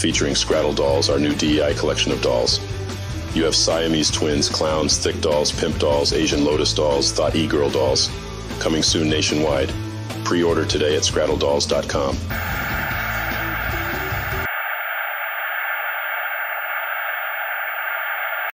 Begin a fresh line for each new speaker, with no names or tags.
featuring Scrattel dolls, our new D.E.I collection of dolls. You have Siamese twins, clowns, thick dolls, pimp dolls, Asian lotus dolls, thought e-girl dolls. Coming soon nationwide. Pre-order today at scratteldolls.com.